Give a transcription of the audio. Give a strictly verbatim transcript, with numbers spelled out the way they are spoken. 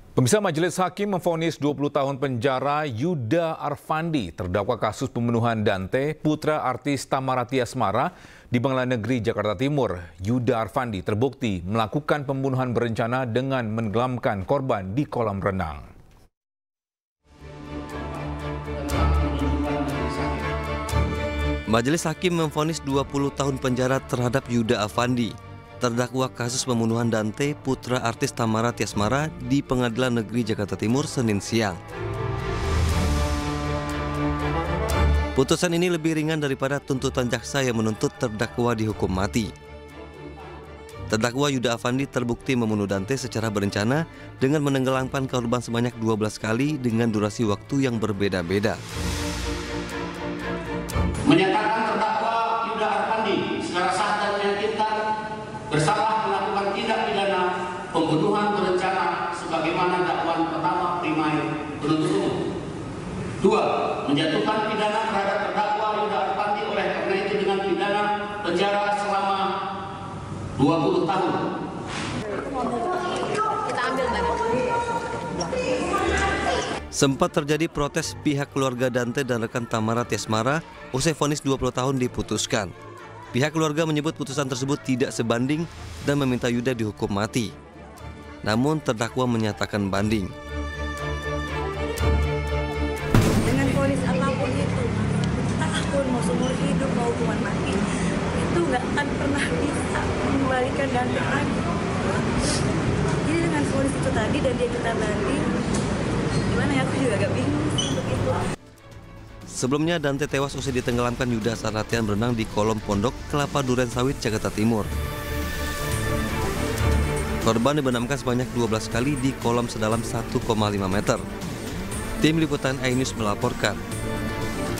Pemirsa, Majelis Hakim memvonis dua puluh tahun penjara Yuda Arfandi, terdakwa kasus pembunuhan Dante, putra artis Tamarati Asmara di Pengadilan Negeri Jakarta Timur. Yuda Arfandi terbukti melakukan pembunuhan berencana dengan menenggelamkan korban di kolam renang. Majelis Hakim memvonis dua puluh tahun penjara terhadap Yuda Arfandi, terdakwa kasus pembunuhan Dante, putra artis Tamarati Asmara di Pengadilan Negeri Jakarta Timur Senin siang. Putusan ini lebih ringan daripada tuntutan jaksa yang menuntut terdakwa dihukum mati. Terdakwa Yuda Arfandi terbukti membunuh Dante secara berencana dengan menenggelamkan korban sebanyak dua belas kali dengan durasi waktu yang berbeda-beda. Menyatakan terdakwa Yuda Arfandi secara sah dan meyakinkan bersalah melakukan tindak pidana pembunuhan berencana sebagaimana dakwaan pertama primer penuntut umum. Dua, menjatuhkan pidana terhadap terdakwa Yuda Arfandi oleh karena itu dengan pidana penjara selama dua puluh tahun. Sempat terjadi protes pihak keluarga Dante dan rekan Tamarati Asmara usai vonis dua puluh tahun diputuskan. Pihak keluarga menyebut putusan tersebut tidak sebanding dan meminta Yuda dihukum mati. Namun terdakwa menyatakan banding. Dengan vonis apapun itu, apapun mau seumur hidup mau hukuman mati, itu nggak akan pernah bisa mengembalikan Dante lagi. Jadi dengan vonis itu tadi dan dia kita banding, gimana ya, aku juga agak bingung sih untuk itu. Sebelumnya Dante tewas usai ditenggelamkan Yuda saat latihan berenang di kolom pondok Kelapa Duren Sawit, Jakarta Timur. Korban dibenamkan sebanyak dua belas kali di kolam sedalam satu koma lima meter. Tim Liputan iNews melaporkan.